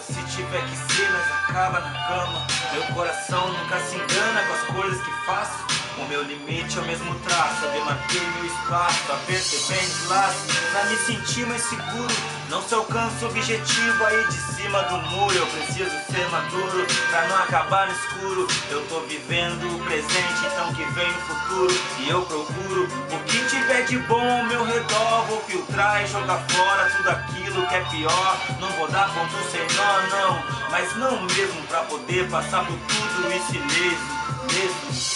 Se tiver que ser, nós acaba na cama. Meu coração nunca se engana com as coisas que faço. O meu limite eu mesmo traço, eu demarquei meu espaço, apertei bem os laços pra me sentir mais seguro. Não se alcança o objetivo aí de cima do muro. Eu preciso ser maduro pra não acabar no escuro. Eu tô vivendo o presente, então que vem o futuro. E eu procuro o que tiver de bom ao meu redor. Vou filtrar e jogar fora tudo aquilo que é pior. Não vou dar ponto sem nó, não, mas não mesmo pra poder passar por tudo isso mesmo.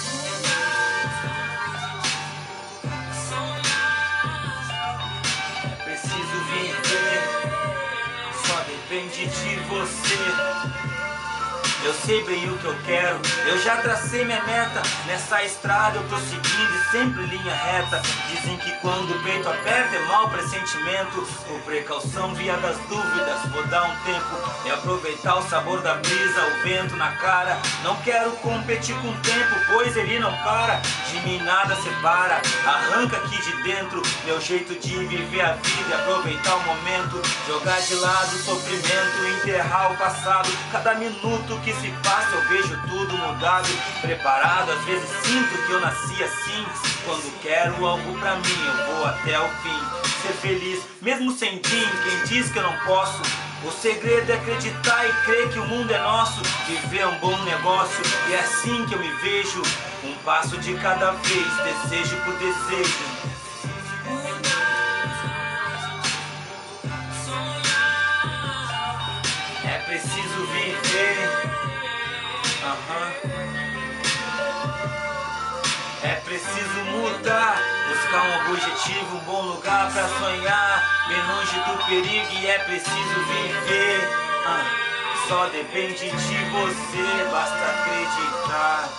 Preciso viver, só depende de você. Eu sei bem o que eu quero, eu já tracei minha meta. Nessa estrada eu tô seguindo e sempre linha reta. Dizem que quando o peito aperta é mau pressentimento. Por precaução via das dúvidas, vou dar um tempo e aproveitar o sabor da brisa, o vento na cara. Não quero competir com o tempo, pois ele não para. De mim nada separa, arranca aqui de dentro meu jeito de viver a vida e aproveitar o momento. Jogar de lado o sofrimento, enterrar o passado. Cada minuto que se passa eu vejo tudo mudado. Preparado, às vezes sinto que eu nasci assim. Quando quero algo pra mim eu vou até o fim. Ser feliz, mesmo sem fim, quem diz que eu não posso? O segredo é acreditar e crer que o mundo é nosso. Viver é um bom negócio e é assim que eu me vejo. Um passo de cada vez, desejo por desejo. É preciso viver. É preciso mudar, buscar um objetivo, um bom lugar pra sonhar, bem longe do perigo e é preciso viver. Só depende de você, basta acreditar.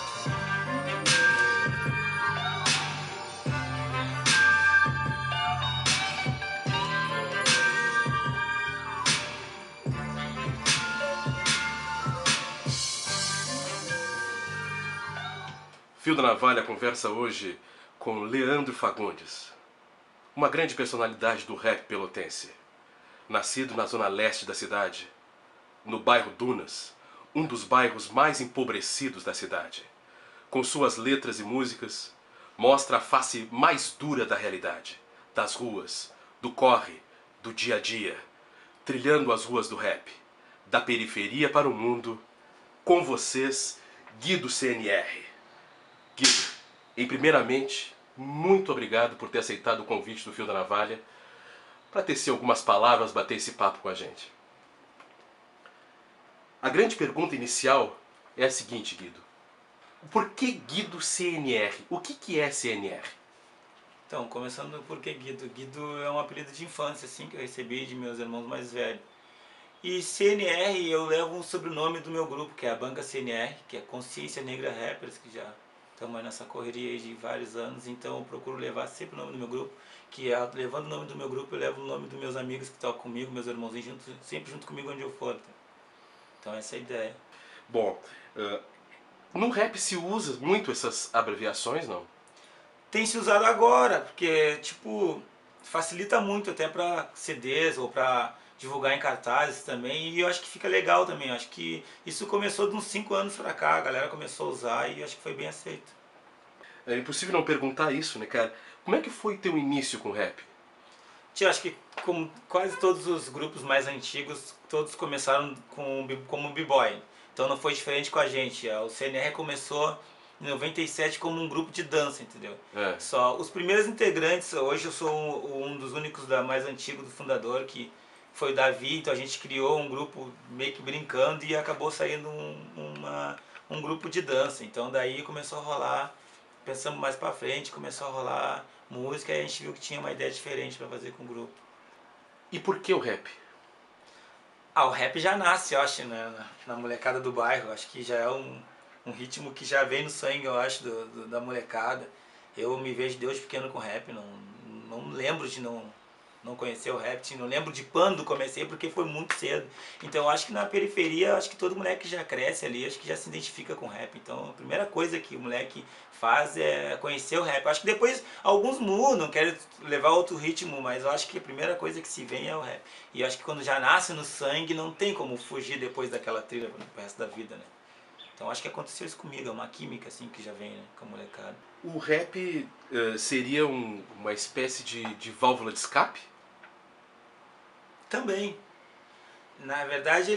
Fio da Navalha conversa hoje com Leandro Fagundes, uma grande personalidade do rap pelotense. Nascido na zona leste da cidade, no bairro Dunas, um dos bairros mais empobrecidos da cidade. Com suas letras e músicas, mostra a face mais dura da realidade, das ruas, do corre, do dia a dia, trilhando as ruas do rap, da periferia para o mundo. Com vocês, Guido CNR. Guido, em primeiramente, muito obrigado por ter aceitado o convite do Fio da Navalha para tecer algumas palavras, bater esse papo com a gente. A grande pergunta inicial é a seguinte, Guido. Por que Guido CNR? O que é CNR? Então, começando por que Guido? Guido é um apelido de infância, assim, que eu recebi de meus irmãos mais velhos. E CNR eu levo o sobrenome do meu grupo, que é a Banca CNR, que é Consciência Negra Rappers, que já estamos nessa correria aí de vários anos, então eu procuro levar sempre o nome do meu grupo, que é, levando o nome do meu grupo, eu levo o nome dos meus amigos que estão comigo, meus irmãozinhos, sempre junto comigo onde eu for. Tá? Então essa é a ideia. Bom, no rap se usa muito essas abreviações, não? Tem se usado agora, porque, tipo, facilita muito até para CDs ou para divulgar em cartazes também, e eu acho que fica legal também. Eu acho que isso começou de uns 5 anos pra cá, a galera começou a usar e eu acho que foi bem aceito. É impossível não perguntar isso, né, cara? Como é que foi teu início com o rap? Eu acho que como quase todos os grupos mais antigos, todos começaram como b-boy. Então não foi diferente com a gente. O CNR começou em 97 como um grupo de dança, entendeu? É. Só os primeiros integrantes, hoje eu sou um dos únicos mais antigos do fundador, que foi o Davi, então a gente criou um grupo meio que brincando e acabou saindo um grupo de dança. Então daí começou a rolar, pensamos mais pra frente, começou a rolar música e a gente viu que tinha uma ideia diferente para fazer com o grupo. E por que o rap? O rap já nasce, eu acho, na molecada do bairro. Acho que já é um ritmo que já vem no sangue, eu acho, da molecada. Eu me vejo desde pequeno com rap, não lembro de não não conhecer o rap, não lembro de quando comecei, porque foi muito cedo. Então eu acho que na periferia, acho que todo moleque já cresce ali, acho que já se identifica com rap. Então a primeira coisa que o moleque faz é conhecer o rap. Eu acho que depois alguns mudam, querem levar outro ritmo, mas eu acho que a primeira coisa que se vê é o rap. E eu acho que quando já nasce no sangue, não tem como fugir depois daquela trilha pro resto da vida, né? Então acho que aconteceu isso comigo, é uma química assim que já vem, né, com a molecada. O rap seria uma espécie de válvula de escape? Também. Na verdade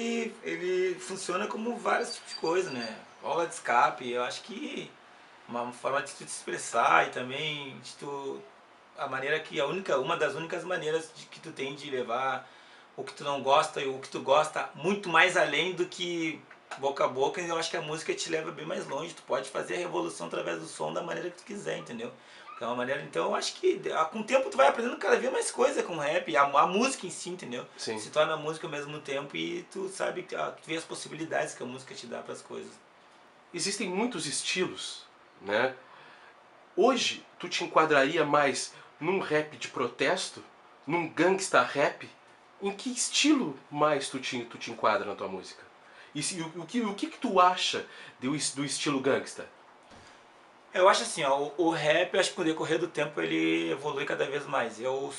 ele funciona como vários tipos de coisa, né? Válvula de escape, eu acho que uma forma de tu te expressar e também de tu, a maneira que uma das únicas maneiras que tu tem de levar o que tu não gosta e o que tu gosta muito mais além do que boca a boca. Eu acho que a música te leva bem mais longe, tu pode fazer a revolução através do som da maneira que tu quiser, entendeu? É uma maneira, então eu acho que com o tempo tu vai aprendendo cada vez mais coisa com o rap, a música em si, entendeu? Sim. Se torna música ao mesmo tempo e tu sabe, tu vê as possibilidades que a música te dá para as coisas. Existem muitos estilos, né? Hoje, tu te enquadraria mais num rap de protesto? Num gangsta rap? Em que estilo mais tu te enquadra na tua música? E o que tu acha do estilo gangsta? Eu acho assim, ó, o rap, acho que com o decorrer do tempo ele evolui cada vez mais. Eu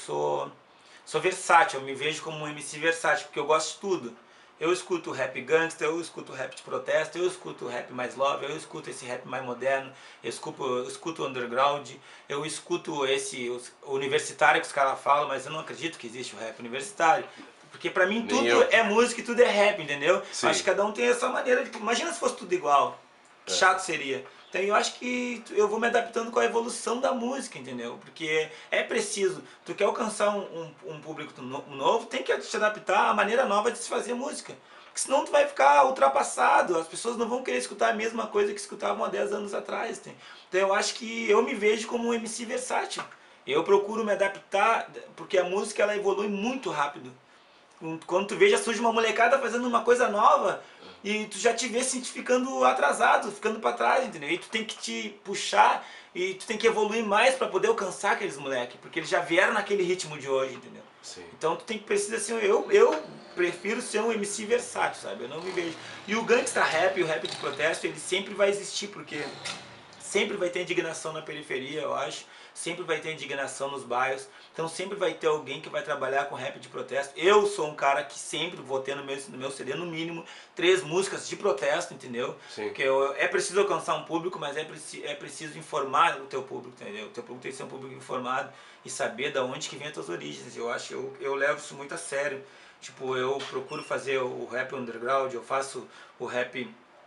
sou versátil, eu me vejo como um MC versátil, porque eu gosto de tudo. Eu escuto rap gangsta, eu escuto rap de protesto, eu escuto rap mais love, eu escuto esse rap mais moderno, eu escuto underground, eu escuto esse universitário que os caras falam, mas eu não acredito que existe o rap universitário. Porque pra mim tudo é música e tudo é rap, entendeu? Sim. Acho que cada um tem essa maneira de... Imagina se fosse tudo igual, que chato seria. Então eu acho que eu vou me adaptando com a evolução da música, entendeu? Porque é preciso, tu quer alcançar um público novo, tem que te adaptar à maneira nova de se fazer música. Porque senão tu vai ficar ultrapassado, as pessoas não vão querer escutar a mesma coisa que escutavam há 10 anos atrás. Então eu acho que eu me vejo como um MC versátil. Eu procuro me adaptar, porque a música ela evolui muito rápido. Quando tu vê, já surge uma molecada fazendo uma coisa nova e tu já te vê se ficando atrasado, ficando pra trás, entendeu? E tu tem que te puxar e tu tem que evoluir mais pra poder alcançar aqueles moleques, porque eles já vieram naquele ritmo de hoje, entendeu? Sim. Então tu precisa ser, eu prefiro ser um MC versátil, sabe? Eu não me vejo. E o gangsta rap, o rap de protesto, ele sempre vai existir, porque sempre vai ter indignação na periferia, eu acho. Sempre vai ter indignação nos bairros. Então sempre vai ter alguém que vai trabalhar com rap de protesto. Eu sou um cara que sempre vou ter no meu CD, no mínimo, 3 músicas de protesto, entendeu? Sim. Porque é preciso alcançar um público, mas é preciso informar o teu público, entendeu? O teu público tem que ser um público informado e saber de onde que vem as tuas origens. Eu levo isso muito a sério. Tipo, eu procuro fazer o rap underground, eu faço o rap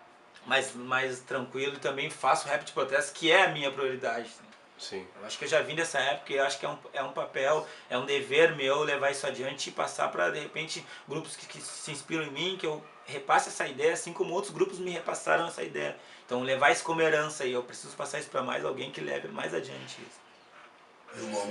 mais tranquilo e também faço rap de protesto, que é a minha prioridade. Sim. Eu acho que eu já vim dessa época e eu acho que é um papel, é um dever meu levar isso adiante e passar para, de repente, grupos que se inspiram em mim, que eu repasse essa ideia, assim como outros grupos me repassaram essa ideia. Então levar isso como herança e eu preciso passar isso para mais alguém que leve mais adiante isso. Meu amor,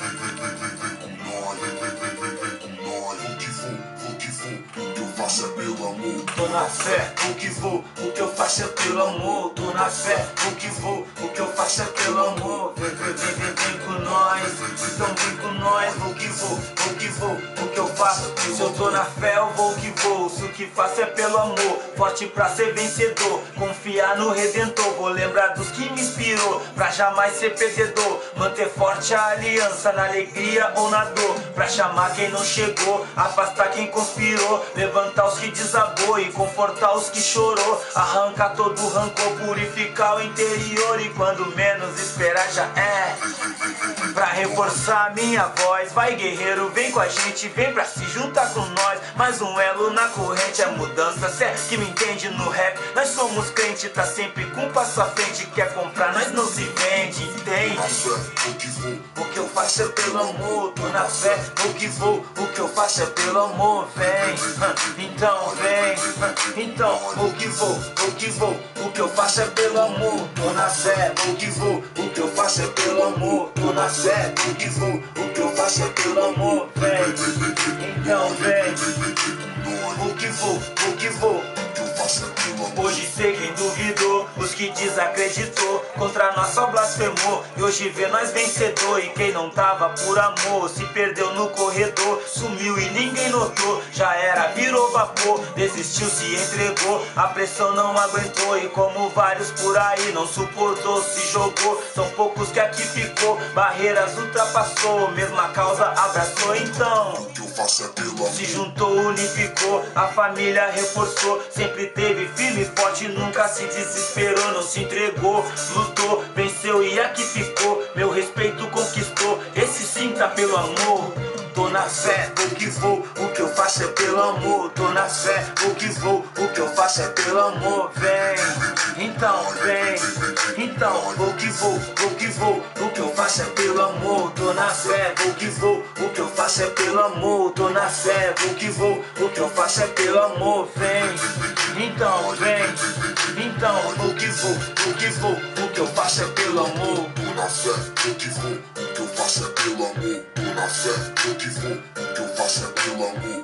vem com nós, vem com nós. Vou que vou, o que eu faço é pelo amor. Tô na fé, o que vou, o que eu faço é pelo amor. Tô na fé, o que vou, o que eu faço é pelo amor. Vem com nós, então vem com nós. Vou que vou, o que eu faço. Se eu tô na fé, eu vou que vou. Se o que faço é pelo amor, forte pra ser vencedor. Confiar no Redentor, vou lembrar dos que me inspirou. Pra jamais ser perdedor, manter forte a aliança na alegria ou na dor, pra chamar quem não chegou, afastar quem conspirou, levantar os que desabou e confortar os que chorou, arrancar todo o rancor, purificar o interior e quando menos esperar já é, pra reforçar a minha voz. Vai guerreiro, vem com a gente, vem pra se juntar com nós, mais um elo na corrente, é mudança, cê que me entende no rap, nós somos crente, tá sempre com um passo à frente, quer comprar, nós não se vende, entende? O que eu faço é pelo amor, tô na fé, o que vou, o que eu faço é pelo amor, vem, então vem, então, o que vou, o que eu faço é pelo amor, tô na fé, o que vou, o que eu faço é pelo amor, tô na fé, o que vou, o que eu faço é pelo amor, vem, então vem, o que vou, hoje sei quem duvidou, os que desacreditou, contra nós só blasfemou. E hoje vê nós vencedor. E quem não tava por amor se perdeu no corredor, sumiu e ninguém notou. Já era, virou vapor, desistiu, se entregou. A pressão não aguentou e como vários por aí não suportou, se jogou. São poucos que aqui ficou, barreiras ultrapassou, mesma causa abraçou. Então O que eu faço é pelo amor. se juntou, unificou, a família reforçou. Sempre teve firme e forte, nunca se desesperou, não se entregou, lutou, venceu e aqui ficou. Meu respeito conquistou, esse sim tá pelo amor. Tô na fé, vou que vou, o que eu faço é pelo amor. Tô na fé, vou que vou, o que eu faço é pelo amor. Vem, então vem, então vou que vou, o que eu faço é pelo amor. Tô na fé, vou que vou, o que eu faço é pelo amor. Tô na fé, vou que vou, o que eu faço é pelo amor. Vem, então vem, então vou que vou, o que eu faço é pelo amor. Tô na fé, vou que vou, o que eu faço é pelo amor. Tô na fé, vou que vou, o que eu faço é pelo amor.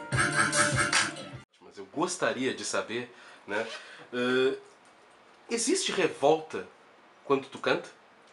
Mas eu gostaria de saber, né? Existe revolta quando tu canta?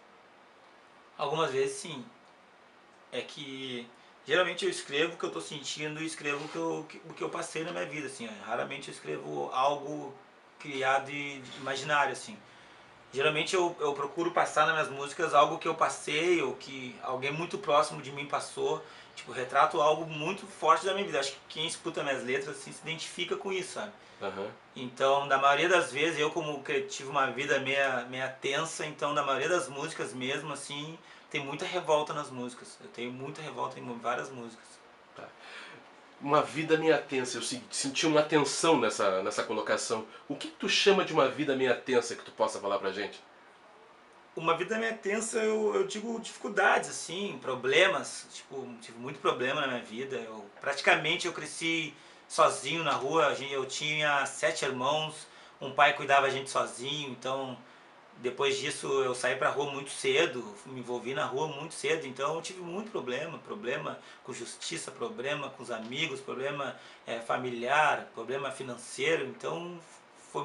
Algumas vezes sim. É que geralmente eu escrevo o que eu tô sentindo e escrevo o que eu passei na minha vida, assim. Raramente eu escrevo algo criado e imaginário, assim. Geralmente eu procuro passar nas minhas músicas algo que eu passei ou que alguém muito próximo de mim passou. Tipo, retrato algo muito forte da minha vida. Acho que quem escuta minhas letras assim, se identifica com isso, sabe? Uhum. Então, na maioria das vezes, eu como tive uma vida meia tensa, então na maioria das músicas mesmo, assim, tem muita revolta nas músicas. Eu tenho muita revolta em várias músicas. Tá. Uma vida meia tensa, eu senti uma tensão nessa colocação. O que tu chama de uma vida meia tensa que tu possa falar pra gente? Uma vida meia tensa, eu digo dificuldades, assim, problemas. Tipo, tive muito problema na minha vida. Praticamente eu cresci sozinho na rua. Eu tinha 7 irmãos, um pai cuidava a gente sozinho. Então, depois disso eu saí pra rua muito cedo, me envolvi na rua muito cedo. Então eu tive muito problema com justiça, problema com os amigos, problema familiar, problema financeiro. Então foi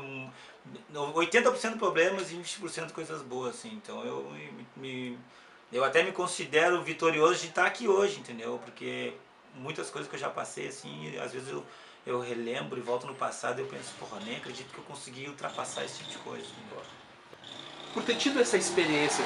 80% problemas e 20% coisas boas, assim. Então eu até me considero vitorioso de estar aqui hoje, entendeu? Porque muitas coisas que eu já passei, assim, às vezes eu relembro e volto no passado e eu penso, porra, nem acredito que eu consegui ultrapassar esse tipo de coisa, entendeu? Por ter tido essa experiência,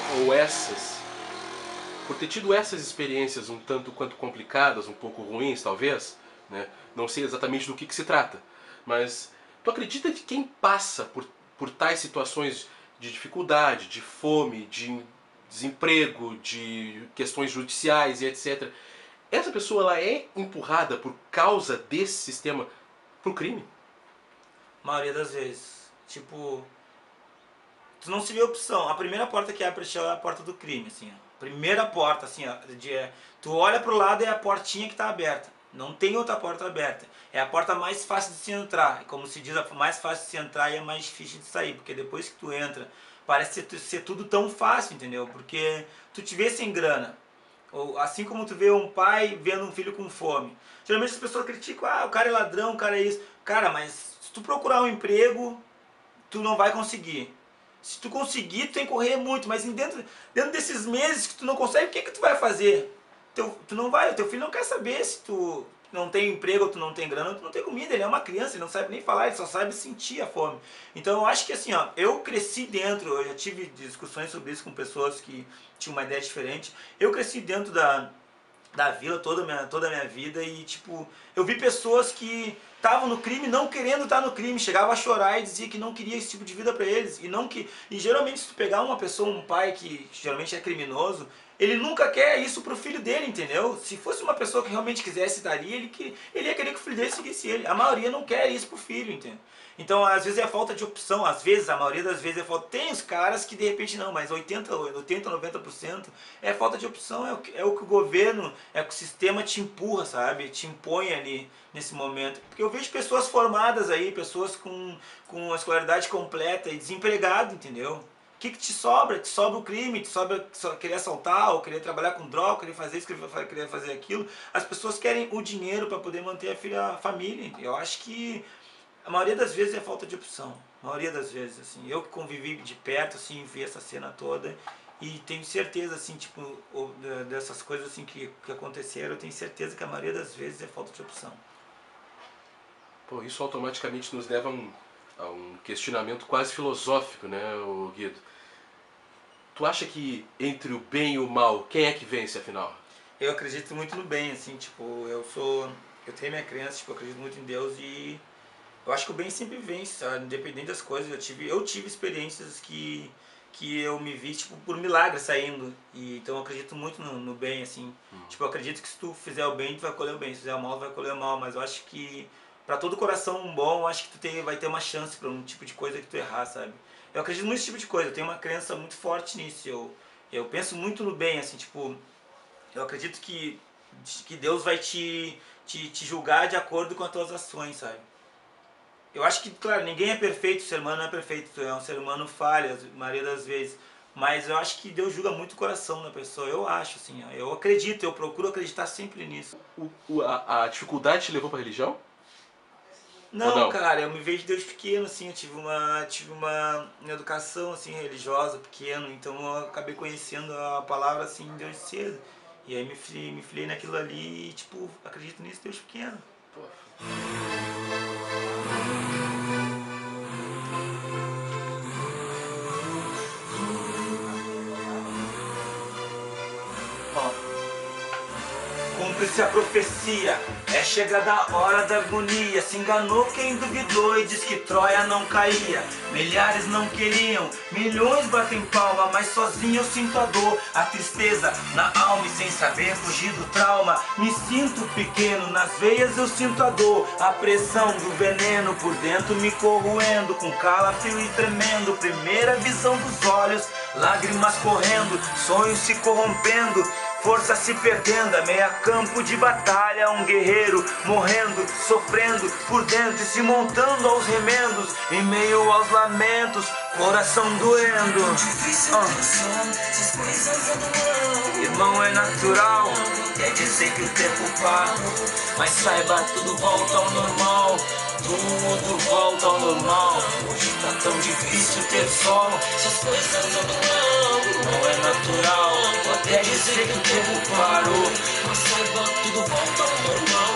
por ter tido essas experiências um tanto quanto complicadas, um pouco ruins talvez, né? Não sei exatamente do que se trata, mas tu acredita que quem passa por tais situações de dificuldade, de fome, de desemprego, de questões judiciais e etc., essa pessoa ela é empurrada por causa desse sistema pro crime? A maioria das vezes. Tipo, tu não se vê opção. A primeira porta que abre pra ti é a porta do crime, assim, ó. Primeira porta, assim, ó, tu olha pro lado e é a portinha que tá aberta. Não tem outra porta aberta. É a porta mais fácil de se entrar. E como se diz, a mais fácil de se entrar e é mais difícil de sair. Porque depois que tu entra, parece ser tudo tão fácil, entendeu? Porque tu te vê sem grana. Ou, assim como tu vê um pai vendo um filho com fome. Geralmente as pessoas criticam, o cara é ladrão, o cara é isso. Cara, mas se tu procurar um emprego, tu não vai conseguir. Se tu conseguir, tu tem que correr muito, mas dentro desses meses que tu não consegue, o que tu vai fazer? Tu não vai, o teu filho não quer saber se tu não tem emprego, ou tu não tem grana, ou tu não tem comida. Ele é uma criança, ele não sabe nem falar, ele só sabe sentir a fome. Então eu acho que assim, ó, eu cresci dentro, eu já tive discussões sobre isso com pessoas que tinham uma ideia diferente. Eu cresci dentro da vila toda a minha vida e tipo, eu vi pessoas que estavam no crime não querendo estar no crime, chegava a chorar e dizia que não queria esse tipo de vida pra eles e geralmente se tu pegar uma pessoa, um pai que geralmente é criminoso, ele nunca quer isso pro filho dele, entendeu? Se fosse uma pessoa que realmente quisesse estar ali, ele ia querer que o filho dele seguisse ele. A maioria não quer isso pro filho, entendeu? Então, às vezes é falta de opção, às vezes, a maioria das vezes é falta. Tem os caras que de repente não, mas 90% é falta de opção, é o que o governo, é o que o sistema te empurra, sabe? Te impõe ali nesse momento. Porque eu vejo pessoas formadas aí, pessoas com a escolaridade completa e desempregado, entendeu? O que te sobra? Te sobra o crime, te sobra querer assaltar, ou querer trabalhar com droga, querer fazer isso, querer fazer aquilo. As pessoas querem o dinheiro para poder manter a família. Eu acho que a maioria das vezes é falta de opção. A maioria das vezes, assim. Eu que convivi de perto, assim, vi essa cena toda e tenho certeza, assim, tipo, dessas coisas, assim, que aconteceram, eu tenho certeza que a maioria das vezes é falta de opção. Pô, isso automaticamente nos leva a um questionamento quase filosófico, né, o Guido? Tu acha que entre o bem e o mal, quem é que vence, afinal? Eu acredito muito no bem, assim, tipo, eu tenho minha crença, tipo, eu acredito muito em Deus e eu acho que o bem sempre vence, sabe? Independente das coisas. Eu tive experiências que eu me vi, tipo, por milagre saindo. E, então eu acredito muito no bem, assim. Tipo, eu acredito que se tu fizer o bem, tu vai colher o bem. Se fizer o mal, tu vai colher o mal. Mas eu acho que pra todo coração bom, eu acho que vai ter uma chance pra um tipo de coisa que tu errar, sabe? Eu acredito muito nesse tipo de coisa. Eu tenho uma crença muito forte nisso. Eu penso muito no bem, assim, tipo... Eu acredito que Deus vai te julgar de acordo com as tuas ações, sabe? Eu acho que, claro, ninguém é perfeito, o ser humano não é perfeito, é um ser humano falha, a maioria das vezes. Mas eu acho que Deus julga muito o coração da pessoa, eu acho, assim, ó. Eu acredito, eu procuro acreditar sempre nisso. A dificuldade te levou pra religião? Ou Não, não? cara, eu me vejo desde pequeno, assim, eu tive uma educação, assim, religiosa, pequeno, então eu acabei conhecendo a palavra, assim, desde cedo. E aí me filiei naquilo ali e, tipo, acredito nisso desde pequeno. Ó. Cumpre-se a profecia, é chegada a hora da agonia. Se enganou quem duvidou e diz que Troia não caía. Milhares não queriam, milhões batem palma, mas sozinho eu sinto a dor, a tristeza na alma e sem saber fugir do trauma. Me sinto pequeno, nas veias eu sinto a dor, a pressão do veneno por dentro me corroendo, com calafrio e tremendo. Primeira visão dos olhos, lágrimas correndo, sonhos se corrompendo, força se perdendo, a meia campo de batalha, um guerreiro morrendo, sofrendo por dentro e se montando aos remendos, em meio aos lamentos, coração doendo. Irmão, é natural, quer dizer que o tempo para, mas saiba, tudo volta ao normal. Tudo volta ao normal. Hoje tá tão difícil ter sol, se as coisas não é natural. Pode até dizer que o tempo parou, mas saiba, tudo volta ao normal.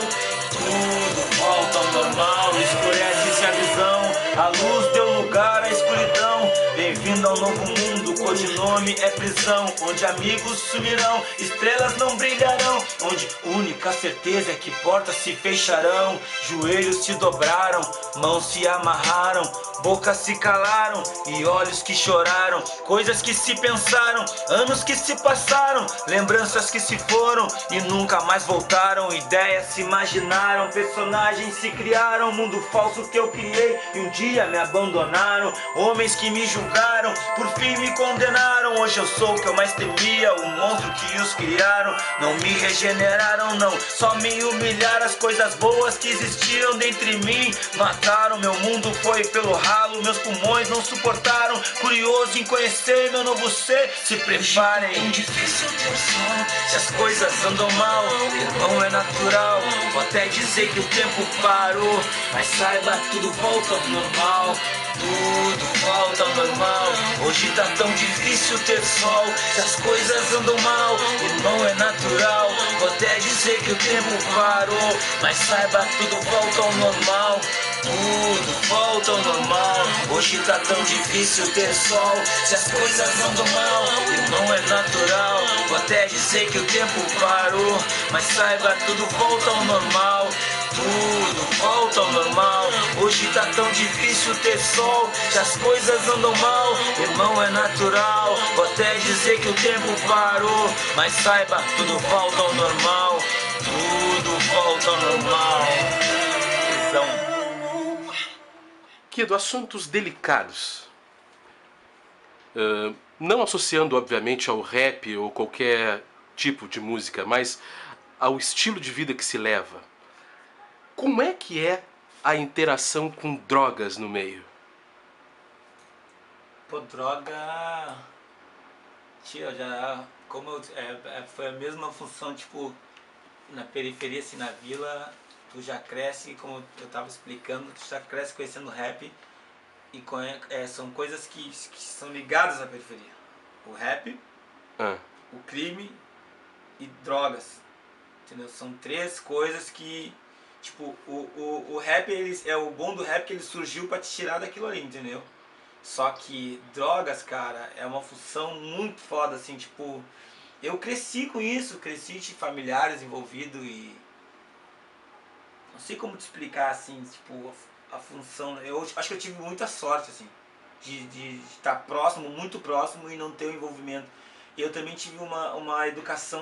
Tudo volta ao normal. Escurece-se a visão, a luz deu lugar à escuridão. Bem-vindo ao novo mundo, codinome é prisão, onde amigos sumirão, estrelas não brilharão, onde única certeza é que portas se fecharão. Joelhos se dobraram, mãos se amarraram, bocas se calaram e olhos que choraram. Coisas que se pensaram, anos que se passaram, lembranças que se foram e nunca mais voltaram. Ideias se imaginaram, personagens se criaram, mundo falso que eu criei e um dia me abandonaram. Homens que me julgaram, por fim me condenaram. Hoje eu sou o que eu mais temia, o monstro que os criaram. Não me regeneraram não, só me humilharam. As coisas boas que existiam dentro de mim mataram. Meu mundo foi pelo ralo, meus pulmões não suportaram. Curioso em conhecer meu novo ser, se preparem. É difícil ter som, se as coisas andam mal, irmão, é natural. Vou até dizer que o tempo parou, mas saiba, tudo volta ao normal. Tudo volta ao normal. Hoje tá tão difícil ter sol, se as coisas andam mal, irmão, é natural. Vou até dizer que o tempo parou, mas saiba, tudo volta ao normal. Tudo volta ao normal. Hoje tá tão difícil ter sol, se as coisas andam mal, irmão, é natural. Vou até dizer que o tempo parou, mas saiba, tudo volta ao normal. Tudo volta ao normal. Hoje tá tão difícil ter sol, se as coisas andam mal, irmão, é natural. Vou até dizer que o tempo parou, mas saiba, tudo volta ao normal. Tudo volta ao normal. Então, Guido, assuntos delicados. Não associando, obviamente, ao rap ou qualquer tipo de música, mas ao estilo de vida que se leva. Como é que é a interação com drogas no meio? pô, droga. Tia, já. Foi a mesma função, tipo, na periferia, assim, na vila, tu já cresce, como eu tava explicando, tu já cresce conhecendo rap. são coisas que são ligadas à periferia. O rap, o crime e drogas. Entendeu? São três coisas que, tipo, o rap, o bom do rap que ele surgiu pra te tirar daquilo ali, entendeu? Só que drogas, cara, é uma função muito foda, assim, tipo, eu cresci com isso, cresci de familiares envolvidos e não sei como te explicar, assim, tipo, a função, eu acho que eu tive muita sorte, assim, de estar próximo, muito próximo e não ter o envolvimento. Eu também tive uma educação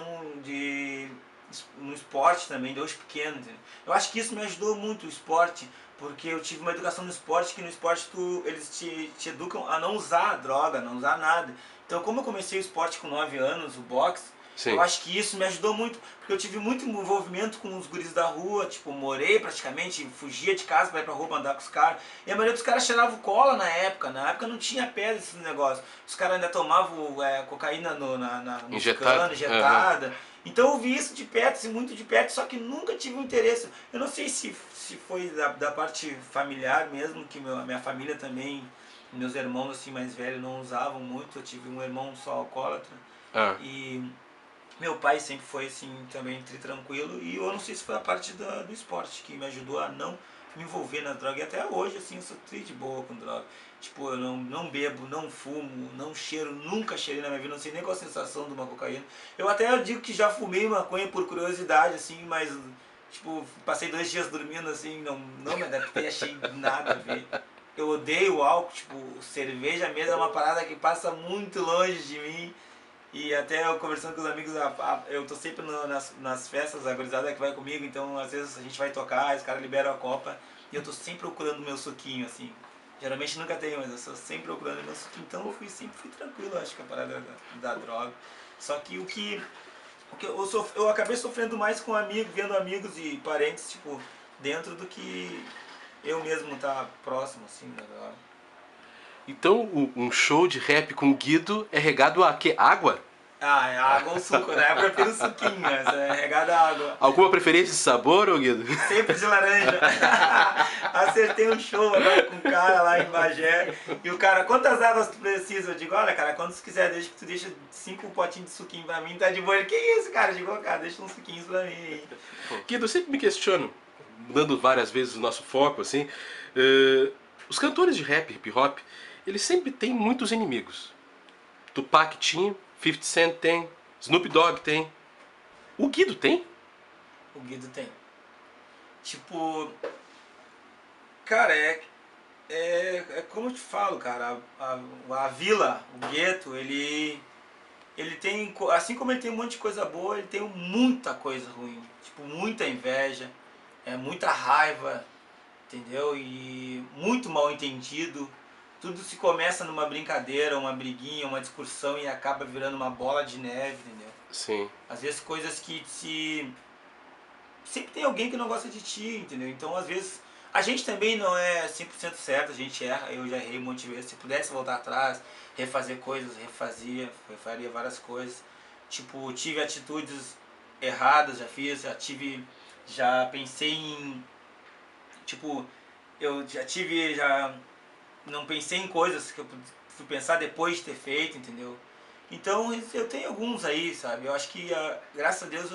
no esporte também, desde pequeno, entendeu? Eu acho que isso me ajudou muito, o esporte, porque eu tive uma educação no esporte, que no esporte eles te educam a não usar droga, não usar nada. Então, como eu comecei o esporte com 9 anos, o boxe, Sim. eu acho que isso me ajudou muito, porque eu tive muito envolvimento com os guris da rua, tipo, morei praticamente, fugia de casa pra ir pra rua pra andar com os caras, e a maioria dos caras cheiravam cola na época não tinha pedra esses negócios, os caras ainda tomavam cocaína no cano, injetada, então eu vi isso de perto, assim, muito de perto, só que nunca tive um interesse, eu não sei se foi da parte familiar mesmo, que minha família também, meus irmãos assim mais velhos não usavam muito, eu tive um irmão só alcoólatra, e meu pai sempre foi assim também tranquilo, e eu não sei se foi a parte do esporte que me ajudou a não me envolver na droga, e até hoje assim eu sou de boa com droga. Tipo, eu não bebo, não fumo, não cheiro, nunca cheirei na minha vida, não sei nem qual a sensação de uma cocaína. Eu até digo que já fumei maconha por curiosidade, assim, mas tipo, passei 2 dias dormindo assim, não me adaptei, achei nada a ver. Eu odeio o álcool, tipo, cerveja mesmo é uma parada que passa muito longe de mim. E até eu conversando com os amigos, eu tô sempre nas festas, a gurizada que vai comigo, então às vezes a gente vai tocar, os caras liberam a copa, e eu tô sempre procurando meu suquinho, assim. Geralmente nunca tenho, mas eu estou sempre procurando meu suquinho, então sempre fui tranquilo, acho que a parada da droga. Só que eu acabei sofrendo mais com amigos, vendo amigos e parentes, tipo, dentro do que eu mesmo tá próximo, assim, da droga. Então, um show de rap com Guido é regado a quê? Água? É água ou suco, né? Eu prefiro o suquinho, mas é regado a água. Alguma preferência de sabor, ô Guido? Sempre de laranja. Acertei um show agora com um cara lá em Bagé. E o cara, quantas águas tu precisa? Eu digo, olha, cara, quando tu quiser, desde que tu deixa 5 potinhos de suquinho pra mim, tá de boa. Ele, que isso, cara? Eu digo, cara, deixa uns suquinhos pra mim. Guido, eu sempre me questiono, mudando várias vezes o nosso foco, assim, os cantores de rap, hip hop, eles sempre têm muitos inimigos. Tupac tinha, 50 Cent tem, Snoop Dogg tem. O Guido tem? O Guido tem. Tipo, cara, é como eu te falo, cara, a vila, o gueto, ele tem, assim como ele tem um monte de coisa boa, ele tem muita coisa ruim. Tipo, muita inveja, muita raiva, entendeu? E muito mal entendido. Tudo se começa numa brincadeira, uma briguinha, uma discussão e acaba virando uma bola de neve, entendeu? Sim. Às vezes coisas que sempre tem alguém que não gosta de ti, entendeu? Então às vezes a gente também não é 100% certo, a gente erra, eu já errei um monte de vezes. Se pudesse voltar atrás, refazer coisas, refaria várias coisas. Tipo, tive atitudes erradas, já pensei em, tipo, já não pensei em coisas que eu fui pensar depois de ter feito, entendeu? Então eu tenho alguns aí, sabe? Eu acho que graças a Deus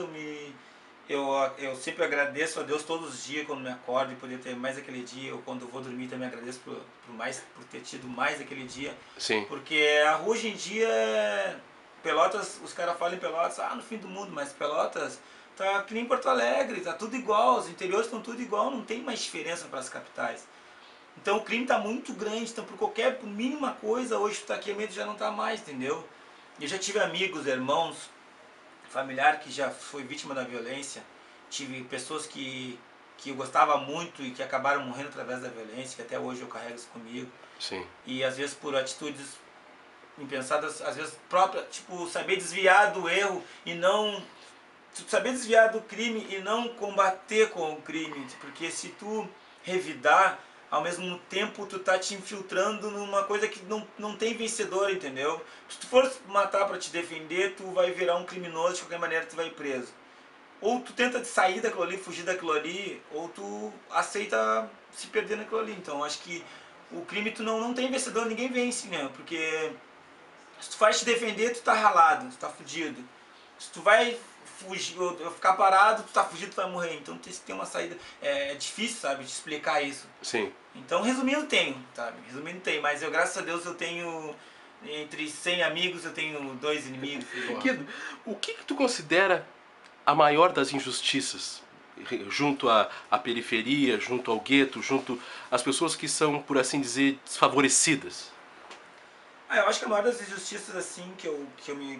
eu sempre agradeço a Deus todos os dias quando me acordo e poder ter mais aquele dia, ou quando eu vou dormir também agradeço por ter tido mais aquele dia. Sim. Porque a rua hoje em dia, Pelotas, os caras falam em Pelotas, no fim do mundo, mas Pelotas tá que nem Porto Alegre, tá tudo igual, os interiores estão tudo igual, não tem mais diferença para as capitais. Então o crime está muito grande, então por mínima coisa, hoje tu tá aqui, a medo já não tá mais, entendeu? Eu já tive amigos, irmãos, familiar que já foi vítima da violência, tive pessoas que eu gostava muito e que acabaram morrendo através da violência, que até hoje eu carrego isso comigo. Sim. E às vezes por atitudes impensadas, às vezes própria, tipo, saber desviar do erro e não... saber desviar do crime e não combater com o crime, porque se tu revidar, ao mesmo tempo tu tá te infiltrando numa coisa que não tem vencedor, entendeu? Se tu for matar para te defender, tu vai virar um criminoso, de qualquer maneira tu vai preso. Ou tu tenta sair daquilo ali, fugir daquilo ali, ou tu aceita se perder naquilo ali. Então acho que o crime tu não tem vencedor, ninguém vence, né? Porque se tu faz te defender, tu tá ralado, tu tá fudido. Se tu vai fugir, ou ficar parado, tu tá fugido, tu vai morrer. Então tem que ter uma saída. É difícil, sabe, de explicar isso. Sim. Então, resumindo, tenho, sabe? Resumindo, tenho. Mas eu, graças a Deus, eu tenho... Entre 100 amigos, eu tenho 2 inimigos. Guido, o que tu considera a maior das injustiças junto à periferia, junto ao gueto, junto às pessoas que são, por assim dizer, desfavorecidas? Eu acho que a maior das injustiças, assim, que eu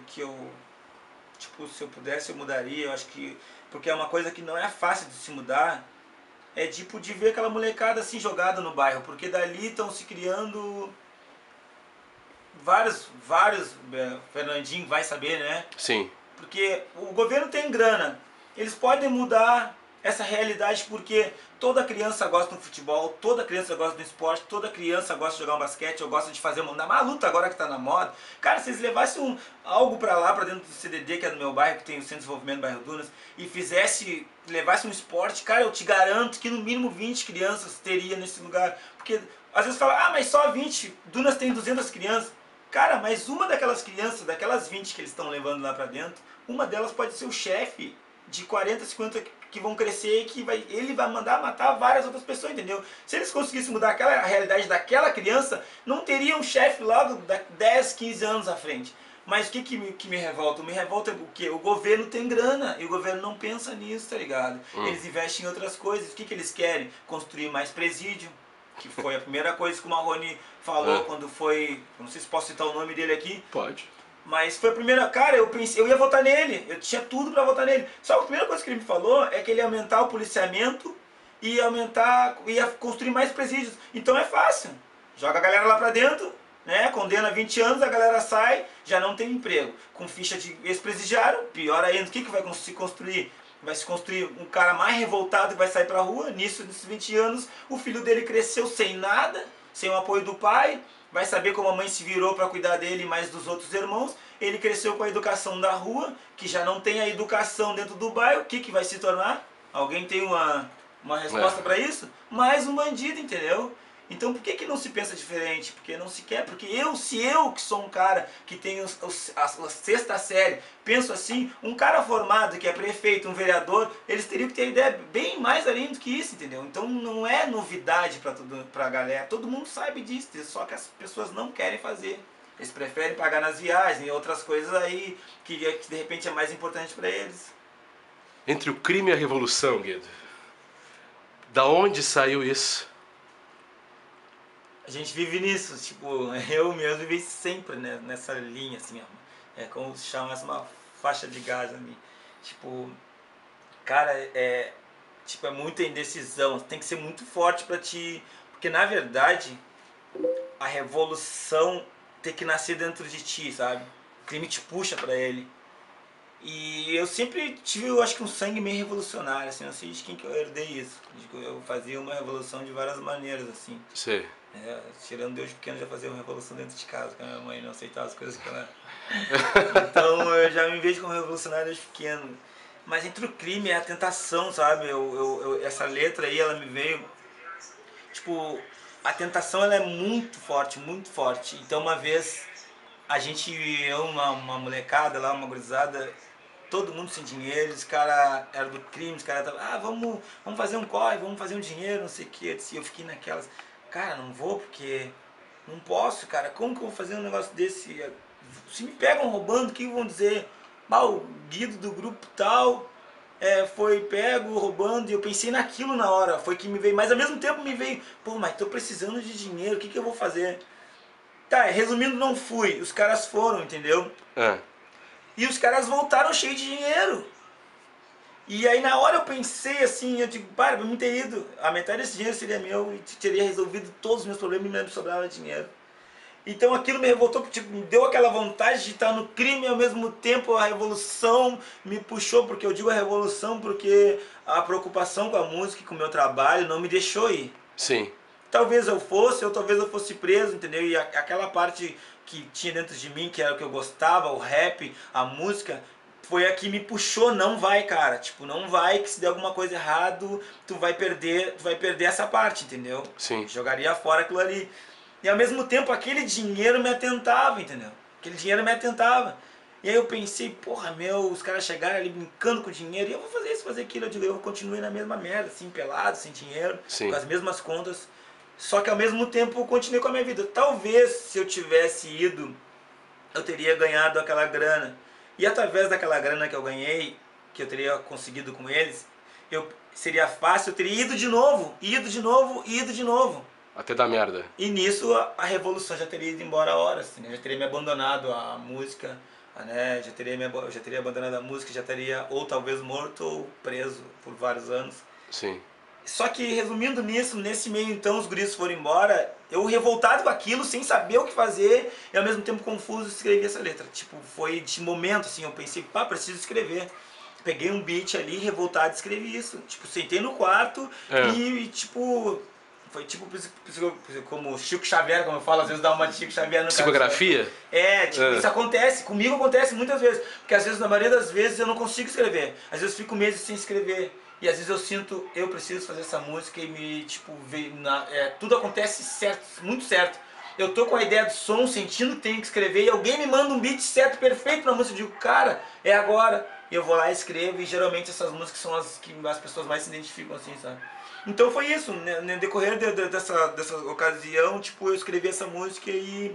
tipo, se eu pudesse, eu mudaria. Eu acho que... Porque é uma coisa que não é fácil de se mudar. É tipo de ver aquela molecada assim jogada no bairro. Porque dali estão se criando... Vários, Fernandinho vai saber, né? Sim. Porque o governo tem grana, eles podem mudar essa realidade porque toda criança gosta do futebol, toda criança gosta do esporte, toda criança gosta de jogar um basquete, ou gosta de fazer uma luta agora que tá na moda. Cara, se eles levassem algo pra lá, pra dentro do CDD, que é do meu bairro, que tem o Centro de Desenvolvimento do Bairro Dunas, e levasse um esporte, cara, eu te garanto que no mínimo 20 crianças teria nesse lugar. Porque às vezes fala, mas só 20, Dunas tem 200 crianças. Cara, mas uma daquelas crianças, daquelas 20 que eles estão levando lá pra dentro, uma delas pode ser o chefe de 40, 50 que vão crescer e que ele vai mandar matar várias outras pessoas, entendeu? Se eles conseguissem mudar a realidade daquela criança, não teria um chefe logo 10, 15 anos à frente. Mas o que me revolta? Me revolta o quê? O governo tem grana e o governo não pensa nisso, tá ligado? Eles investem em outras coisas. O que eles querem? Construir mais presídio, que foi a primeira coisa que o Marrone falou quando foi... Não sei se posso citar o nome dele aqui. Pode. Mas foi a primeira... Cara, eu pensei, eu ia votar nele. Eu tinha tudo pra votar nele. Só que a primeira coisa que ele me falou é que ele ia aumentar o policiamento e ia construir mais presídios. Então é fácil. Joga a galera lá pra dentro, né? Condena 20 anos, a galera sai, já não tem emprego. Com ficha de ex-presidiário, pior ainda, o que vai se construir? Vai se construir um cara mais revoltado que vai sair pra rua. Nesses 20 anos, o filho dele cresceu sem nada, sem o apoio do pai. Vai saber como a mãe se virou para cuidar dele e mais dos outros irmãos. Ele cresceu com a educação da rua, que já não tem a educação dentro do bairro. O que vai se tornar? Alguém tem uma resposta para isso? Mais um bandido, entendeu? Então por que não se pensa diferente? Porque não se quer. Porque se eu que sou um cara que tem a sexta série, penso assim, um cara formado que é prefeito, um vereador, eles teriam que ter ideia bem mais além do que isso, entendeu? Então não é novidade pra galera, todo mundo sabe disso, só que as pessoas não querem fazer. Eles preferem pagar nas viagens e outras coisas aí que de repente é mais importante pra eles. Entre o crime e a revolução, Guido, da onde saiu isso? A gente vive nisso, tipo, eu mesmo vivi sempre, né, nessa linha, assim, ó. É como se chamasse uma faixa de gás a mim. Tipo, cara, é muita indecisão, tem que ser muito forte pra ti, porque na verdade, a revolução tem que nascer dentro de ti, sabe? O crime te puxa pra ele. E eu sempre tive, eu acho que um sangue meio revolucionário, assim, não sei de quem que eu herdei isso. Eu fazia uma revolução de várias maneiras, assim. Sim. Tirando Deus pequeno, já fazia uma revolução dentro de casa, porque a minha mãe não aceitava as coisas que ela... Então eu já me vejo como revolucionário desde pequeno. Mas entre o crime e a tentação, sabe? Essa letra aí, ela me veio... Tipo, a tentação ela é muito forte, muito forte. Então uma vez, uma molecada lá, uma gurizada, todo mundo sem dinheiro, os caras eram do crime, os caras estavam, vamos fazer um corre, vamos fazer um dinheiro, não sei o que. Eu fiquei naquelas... Cara, não vou porque não posso, cara. Como que eu vou fazer um negócio desse? Se me pegam roubando, o que vão dizer? O Guido do grupo tal foi pego roubando. E eu pensei naquilo na hora. Foi que me veio. Mas ao mesmo tempo me veio, mas tô precisando de dinheiro. O que eu vou fazer? Tá, resumindo, não fui. Os caras foram, entendeu? E os caras voltaram cheios de dinheiro. E aí na hora eu pensei assim, eu digo, para me ter ido, a metade desse dinheiro seria meu e teria resolvido todos os meus problemas e me sobrava dinheiro. Então aquilo me revoltou, porque me deu aquela vontade de estar no crime e ao mesmo tempo a revolução me puxou, porque eu digo a revolução porque a preocupação com a música e com o meu trabalho não me deixou ir. Sim. Talvez eu fosse preso, entendeu? E aquela parte que tinha dentro de mim, que era o que eu gostava, o rap, a música, foi a que me puxou, não vai, cara. Tipo, não vai, que se der alguma coisa errado, tu vai perder essa parte, entendeu? Sim. Jogaria fora aquilo ali. E ao mesmo tempo, aquele dinheiro me atentava, entendeu? Aquele dinheiro me atentava. E aí eu pensei, porra, os caras chegaram ali brincando com o dinheiro, e eu vou fazer isso, fazer aquilo. Eu digo, eu continuei na mesma merda, assim, pelado, sem dinheiro, Sim. com as mesmas contas. Só que ao mesmo tempo eu continuei com a minha vida. Talvez, se eu tivesse ido, eu teria ganhado aquela grana. E através daquela grana que eu ganhei, que eu teria conseguido com eles, seria fácil, eu teria ido de novo, ido de novo. Até dar merda. E nisso a revolução já teria ido embora a hora, assim, né? Já teria me abandonado a música, né? Já teria abandonado a música, já teria ou talvez morto ou preso por vários anos. Sim. Só que resumindo nisso, nesse meio então os guris foram embora, eu revoltado com aquilo, sem saber o que fazer, e ao mesmo tempo confuso, escrevi essa letra. Tipo, foi de momento assim, eu pensei, pá, preciso escrever. Peguei um beat ali, revoltado, escrevi isso. Tipo, sentei no quarto e tipo... Foi tipo como Chico Xavier, como eu falo, às vezes dá uma de Chico Xavier no Psicografia? Tipo, isso acontece, comigo acontece muitas vezes. Porque às vezes, na maioria das vezes, eu não consigo escrever. Às vezes eu fico meses sem escrever. E às vezes eu sinto, eu preciso fazer essa música e me, tipo, tudo acontece certo, muito certo. Eu tô com a ideia do som, sentindo que tenho que escrever, e alguém me manda um beat certo, perfeito pra música. Eu digo, cara, é agora. E eu vou lá e escrevo, e geralmente essas músicas são as que as pessoas mais se identificam, assim, sabe? Então foi isso, né? No decorrer dessa ocasião, tipo, eu escrevi essa música e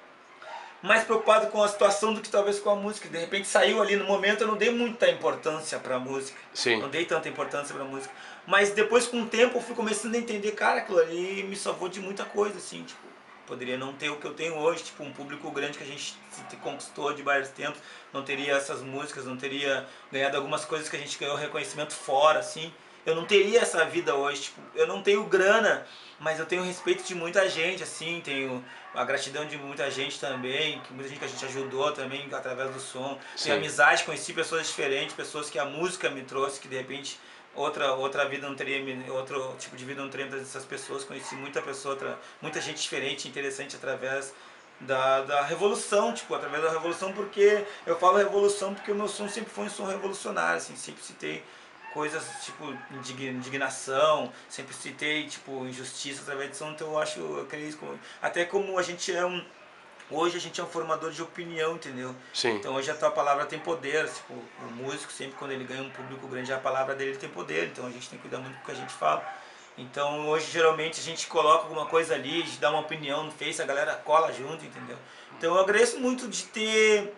mais preocupado com a situação do que talvez com a música. De repente saiu ali no momento, eu não dei muita importância pra música. Sim. Não dei tanta importância pra música. Mas depois, com o tempo, eu fui começando a entender, cara, aquilo ali me salvou de muita coisa, assim, tipo, poderia não ter o que eu tenho hoje, tipo, um público grande que a gente conquistou de vários tempos, não teria essas músicas, não teria ganhado algumas coisas que a gente ganhou reconhecimento fora, assim. Eu não teria essa vida hoje, tipo, eu não tenho grana, mas eu tenho respeito de muita gente, assim, tenho a gratidão de muita gente também, que muita gente que a gente ajudou também através do som. Sim. Tenho amizade, conheci pessoas diferentes, pessoas que a música me trouxe, que de repente outra vida não teria, outro tipo de vida não teria trazido essas pessoas. Conheci muita gente diferente, interessante através da revolução, tipo, através da revolução, porque eu falo revolução porque o meu som sempre foi um som revolucionário, assim, sempre citei coisas tipo indignação, sempre citei tipo injustiça através de som, então eu creio isso, até como a gente hoje a gente é um formador de opinião, entendeu? Sim. Então hoje a tua palavra tem poder, tipo, o músico sempre quando ele ganha um público grande a palavra dele tem poder, então a gente tem que cuidar muito do que a gente fala. Então hoje geralmente a gente coloca alguma coisa ali, a gente dá uma opinião no Face, a galera cola junto, entendeu? Então eu agradeço muito de ter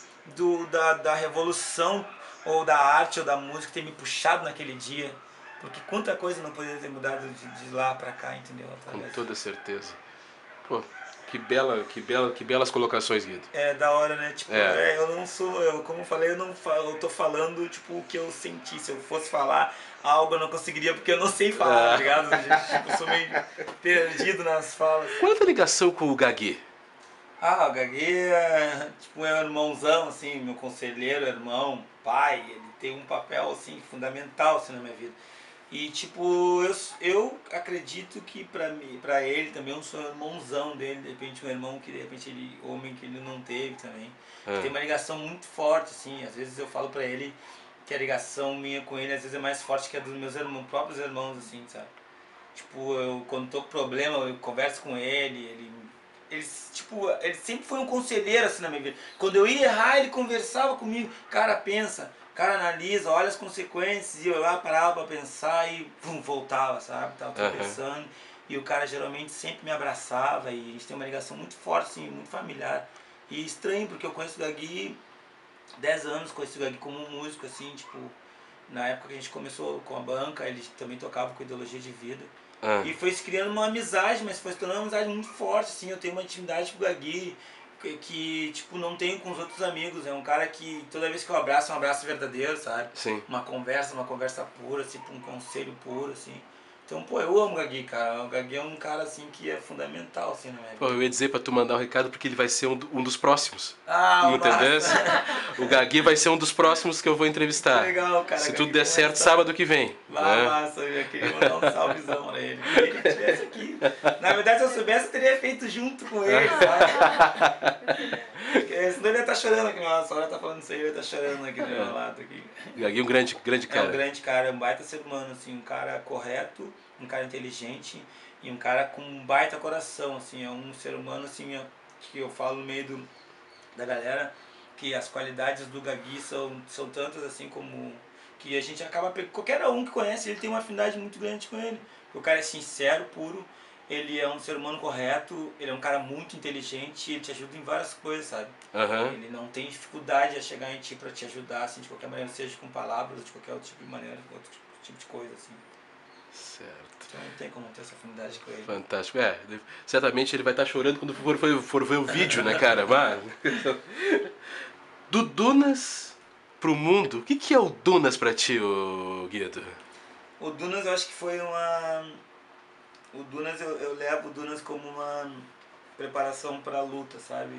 da revolução ou da arte ou da música ter me puxado naquele dia, porque quanta coisa não poderia ter mudado de lá pra cá, entendeu? Com toda certeza. Pô, que belas colocações, Guido. É da hora, né? Tipo, eu não sou, como eu falei, eu tô falando tipo o que eu senti. Se eu fosse falar algo eu não conseguiria porque eu não sei falar, tá ligado? Tipo, eu sou meio perdido nas falas. Qual é a tua ligação com o Gagui? Ah, o Gagui é tipo meu irmãozão, assim, meu conselheiro, irmão, pai, ele tem um papel assim fundamental assim, na minha vida. E tipo, eu acredito que pra ele também eu sou irmãozão dele, de repente um irmão que de repente homem que ele não teve também. Tem uma ligação muito forte, assim, às vezes eu falo pra ele que a ligação minha com ele às vezes é mais forte que a dos meus próprios irmãos, assim, sabe? Tipo, quando tô com problema, eu converso com ele ele sempre foi um conselheiro assim na minha vida. Quando eu ia errar, ele conversava comigo. Cara, pensa, cara, analisa, olha as consequências. E eu lá parava pra pensar e voltava, sabe? Tava pensando. E o cara geralmente sempre me abraçava e a gente tem uma ligação muito forte, assim, muito familiar. E estranho, porque eu conheço o Gagui 10 anos, conheci o Gagui como um músico, assim, tipo... Na época que a gente começou com a banca, ele também tocava com ideologia de vida. E foi se criando uma amizade, mas foi se tornando uma amizade muito forte, assim. Eu tenho uma intimidade com o Gagui que tipo, não tenho com os outros amigos. É um cara que toda vez que eu abraço, é um abraço verdadeiro, sabe? Sim. Uma conversa pura, tipo, um conselho puro, assim. Então, pô, eu amo o Gagui, cara. O Gagui é um cara, assim, que é fundamental, assim, na minha vida. Pô, eu ia dizer pra tu mandar um recado porque ele vai ser um dos próximos. Ah, entendeu? O Gagui vai ser um dos próximos que eu vou entrevistar. Que legal, cara. Se tudo der certo, sábado que vem. Massa, eu queria mandar um salvezão pra ele. Se ele estivesse aqui. Na verdade, se eu soubesse, eu teria feito junto com ele, sabe? Senão ele ia estar chorando aqui, nossa, hora tá falando isso aí, ele ia estar chorando aqui do meu lado. Aqui. Gagui é um grande cara. É um grande cara, é um baita ser humano, assim, um cara correto, um cara inteligente e um cara com um baita coração, assim, é um ser humano, assim, que eu falo no meio da galera, que as qualidades do Gagui são tantas, assim, como que a gente acaba, qualquer um que conhece ele tem uma afinidade muito grande com ele, porque o cara é sincero, puro, ele é um ser humano correto, ele é um cara muito inteligente, ele te ajuda em várias coisas, sabe? Ele não tem dificuldade a chegar em ti pra te ajudar, assim, de qualquer maneira, seja com palavras ou de qualquer outro tipo de maneira, outro tipo de coisa, assim. Certo. Então não tem como ter essa afinidade com ele. Fantástico. Certamente ele vai estar chorando quando for ver o vídeo, né, cara? Mas... Do Dunas pro mundo, o que é o Dunas pra ti, ô Guido? O Dunas eu acho que foi uma... O Dunas, eu levo o Dunas como uma preparação pra luta, sabe?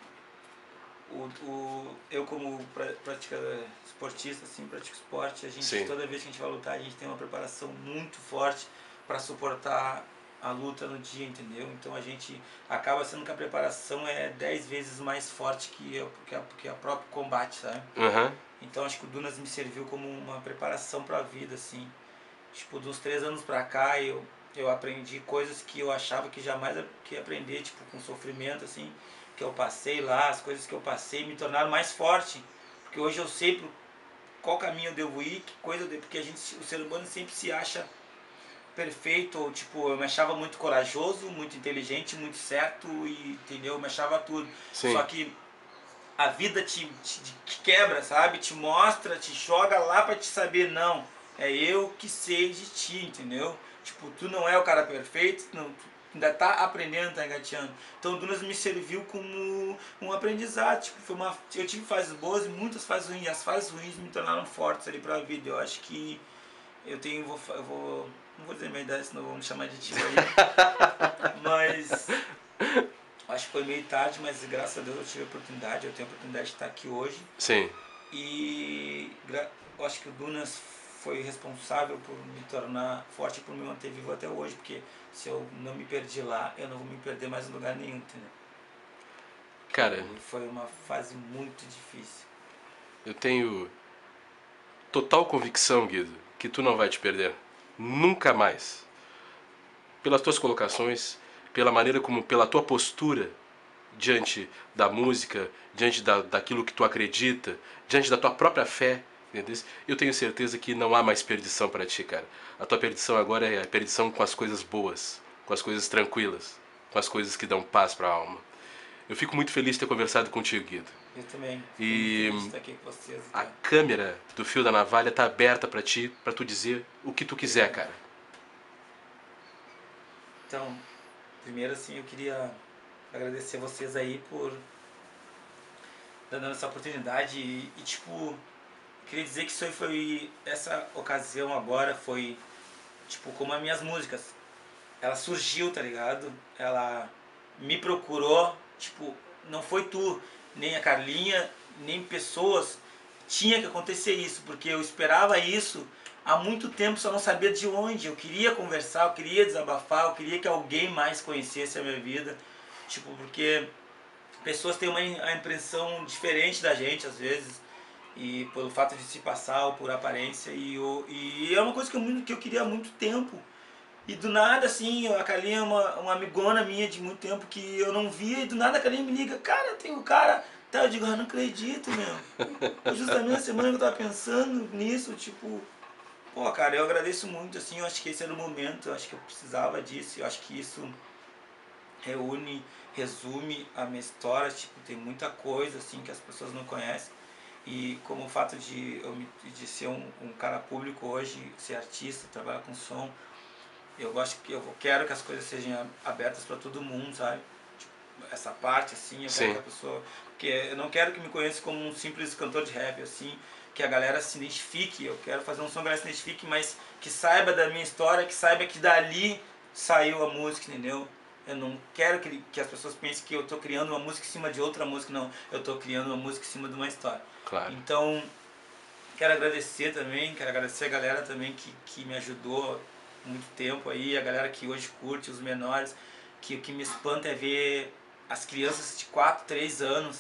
Eu como praticador esportista, assim, pratico esporte, a gente, Sim. toda vez que a gente vai lutar, a gente tem uma preparação muito forte para suportar a luta no dia, entendeu? Então a gente acaba sendo que a preparação é 10 vezes mais forte que a próprio combate, sabe? Então acho que o Dunas me serviu como uma preparação para a vida, assim. Tipo, dos 3 anos pra cá eu aprendi coisas que eu achava que jamais ia aprender, tipo, com sofrimento, assim, que eu passei lá, as coisas que eu passei me tornaram mais forte, porque hoje eu sei qual caminho eu devo ir, que coisa eu devo, porque o ser humano sempre se acha perfeito, ou tipo, eu me achava muito corajoso, muito inteligente, muito certo, e entendeu, eu me achava tudo. Sim. Só que a vida te quebra, sabe, te mostra, te joga lá pra te saber, não, é eu que sei de ti, entendeu? Tipo, tu não é o cara perfeito, não, tu ainda tá aprendendo, tá engateando. Então o Dunas me serviu como um aprendizado, tipo, eu tive fases boas e muitas fases ruins, e as fases ruins me tornaram fortes ali pra vida. Eu acho que não vou dizer minha idade, senão vão me chamar de tio aí, mas acho que foi meio tarde, mas graças a Deus eu tive a oportunidade, eu tenho a oportunidade de estar aqui hoje. Sim. E eu acho que o Dunas foi responsável por me tornar forte e por me manter vivo até hoje, porque se eu não me perdi lá, eu não vou me perder mais em lugar nenhum, entendeu? Cara, E foi uma fase muito difícil. eu tenho total convicção, Guido, que tu não vai te perder. Nunca mais. Pelas tuas colocações, pela maneira como, pela tua postura diante da música, diante daquilo que tu acredita, diante da tua própria fé, entendeu? Eu tenho certeza que não há mais perdição para ti, cara. A tua perdição agora é a perdição com as coisas boas, com as coisas tranquilas, com as coisas que dão paz para a alma. Eu fico muito feliz de ter conversado contigo, Guido. Eu também. E Fico muito feliz de estar aqui com vocês. a câmera do Fio da Navalha tá aberta para ti, para tu dizer o que tu quiser, cara. Então, primeiro assim, eu queria agradecer vocês aí por dando essa oportunidade e tipo, queria dizer que isso aí foi, essa ocasião agora foi, tipo, como as minhas músicas. Ela surgiu, tá ligado? Ela me procurou, tipo, não foi tu, nem a Carlinha, nem pessoas. Tinha que acontecer isso, porque eu esperava isso há muito tempo, só não sabia de onde. Eu queria conversar, eu queria desabafar, eu queria que alguém mais conhecesse a minha vida. Tipo, porque pessoas têm uma impressão diferente da gente às vezes, e pelo fato de se passar ou por aparência, e é uma coisa que eu queria há muito tempo. E do nada, assim, a Carlinha é uma amigona minha de muito tempo que eu não via, e do nada a Carlinha me liga, cara, tem um cara. Tá, eu digo, não acredito, meu. Justamente na semana que eu tava pensando nisso, tipo, pô, cara, eu agradeço muito, assim, eu acho que esse era o momento, eu acho que eu precisava disso, eu acho que isso resume a minha história, tipo, tem muita coisa, assim, que as pessoas não conhecem. E como o fato de ser um cara público hoje, ser artista, trabalhar com som, eu quero que as coisas sejam abertas para todo mundo, sabe? Tipo, essa parte, assim, eu quero que a pessoa... Porque eu não quero que me conheça como um simples cantor de rap, assim, que a galera se identifique, eu quero fazer um som que a galera se identifique, mas que saiba da minha história, que saiba que dali saiu a música, entendeu? Eu não quero que as pessoas pensem que eu estou criando uma música em cima de outra música, não. Eu estou criando uma música em cima de uma história. Claro. Então, quero agradecer também, quero agradecer a galera também que me ajudou muito tempo aí, a galera que hoje curte, os menores, que o que me espanta é ver as crianças de 4, 3 anos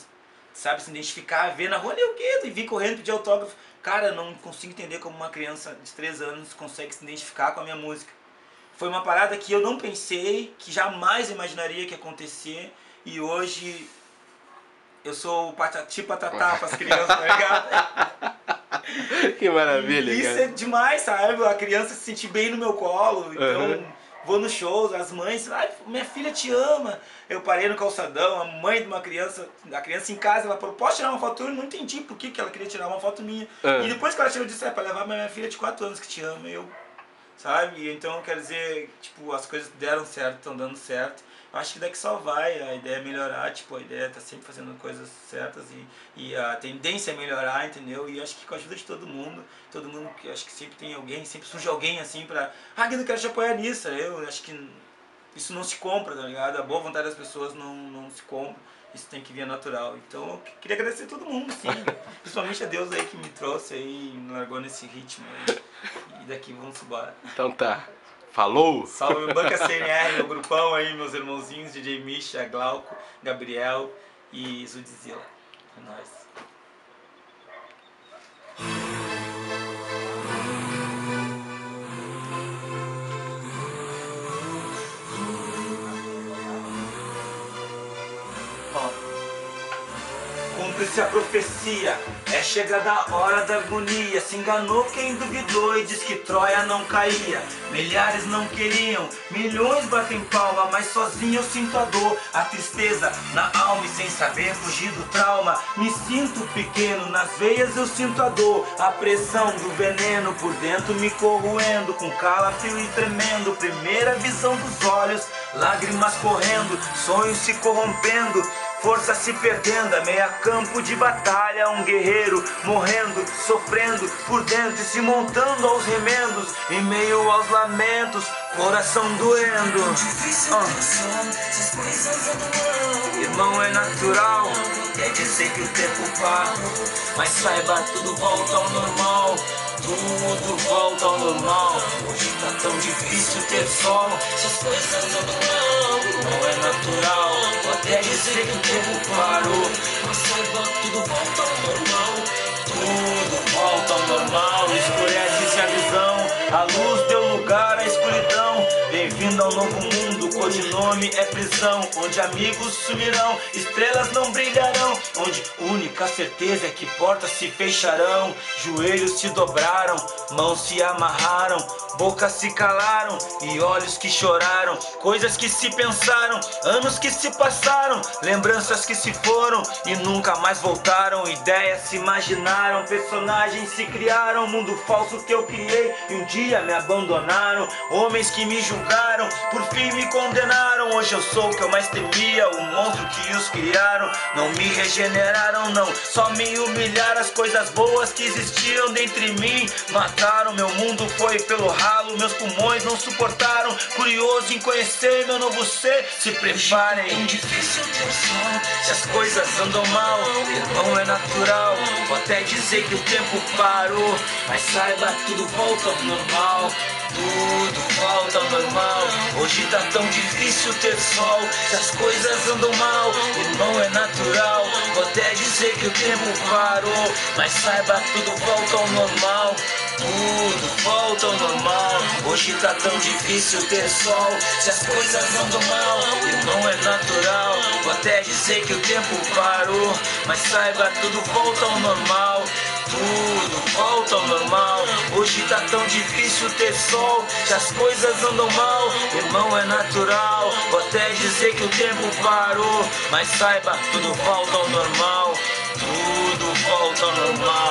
sabe, se identificar, ver na rua, o quê? E vir correndo pedir autógrafo. Cara, eu não consigo entender como uma criança de 3 anos consegue se identificar com a minha música. Foi uma parada que eu não pensei, que jamais imaginaria que ia acontecer, e hoje eu sou o patati patatá para as crianças, tá ligado? Que maravilha, isso cara. É demais, sabe? A criança se sentir bem no meu colo, então vou nos shows, as mães, minha filha te ama. Eu parei no calçadão, a mãe de uma criança, a criança em casa, ela falou, posso tirar uma foto? Eu não entendi por que ela queria tirar uma foto minha. E depois que ela chegou, eu disse, para levar minha filha de 4 anos que te ama, sabe? Então, quer dizer, tipo, as coisas deram certo, estão dando certo. Eu acho que daqui só vai, a ideia é melhorar, tipo, a ideia é tá sempre fazendo coisas certas e a tendência é melhorar, entendeu? E acho que com a ajuda de todo mundo que acho que sempre tem alguém, sempre surge alguém assim pra, Guido, eu quero te apoiar nisso, eu acho que isso não se compra, tá ligado? A boa vontade das pessoas não se compra, isso tem que vir natural. Então eu queria agradecer a todo mundo, sim, principalmente a Deus aí que me trouxe aí, me largou nesse ritmo aí, e daqui vamos embora. Então tá. Falou! Salve Banca CNR, meu grupão aí, meus irmãozinhos, DJ Misha, Glauco, Gabriel e Zudzilla. É nóis. Cumpre-se a profecia, é chegada a hora da agonia. Se enganou quem duvidou e disse que Troia não caía. Milhares não queriam, milhões batem palma, mas sozinho eu sinto a dor, a tristeza na alma e sem saber fugir do trauma. Me sinto pequeno, nas veias eu sinto a dor, a pressão do veneno por dentro me corroendo, com calafrio e tremendo. Primeira visão dos olhos, lágrimas correndo, sonhos se corrompendo, força se perdendo, a meia campo de batalha, um guerreiro morrendo, sofrendo por dentro e se montando aos remendos, em meio aos lamentos, coração doendo. Irmão, é natural, quer dizer que o tempo passa, mas saiba, tudo volta ao normal. Tudo volta ao normal. Hoje tá tão difícil ter sol, se as coisas não é natural. Pode até dizer que o tempo parou, mas saiba, tudo volta ao normal. Tudo volta ao normal. Escurece-se a visão, a luz deu lugar à escuridão. Bem-vindo ao novo mundo, codinome é prisão, onde amigos sumirão, estrelas não brilharão, onde única certeza é que portas se fecharão. Joelhos se dobraram, mãos se amarraram, bocas se calaram e olhos que choraram. Coisas que se pensaram, anos que se passaram, lembranças que se foram e nunca mais voltaram. Ideias se imaginaram, personagens se criaram, mundo falso que eu criei e um dia me abandonaram. Homens que me julgaram, por fim me condenaram. Hoje eu sou o que eu mais temia, o monstro que os criaram. Não me regeneraram não, só me humilharam. As coisas boas que existiam dentro de mim mataram. Meu mundo foi pelo ralo, meus pulmões não suportaram. Curioso em conhecer meu novo ser, se preparem. É difícil ter som, se as coisas andam mal, irmão, é natural. Vou até dizer que o tempo parou, mas saiba, tudo volta ao normal. Tudo volta ao normal. Hoje tá tão difícil ter sol, se as coisas andam mal, irmão, é natural. Vou até dizer que o tempo parou, mas saiba, tudo volta ao normal. Tudo volta ao normal. Hoje tá tão difícil ter sol, se as coisas andam mal, irmão, é natural. Vou até dizer que o tempo parou, mas saiba, tudo volta ao normal. Tudo volta ao normal. Hoje tá tão difícil ter sol, se as coisas andam mal, irmão, é natural. Vou até dizer que o tempo parou, mas saiba, tudo volta ao normal. Tudo volta ao normal.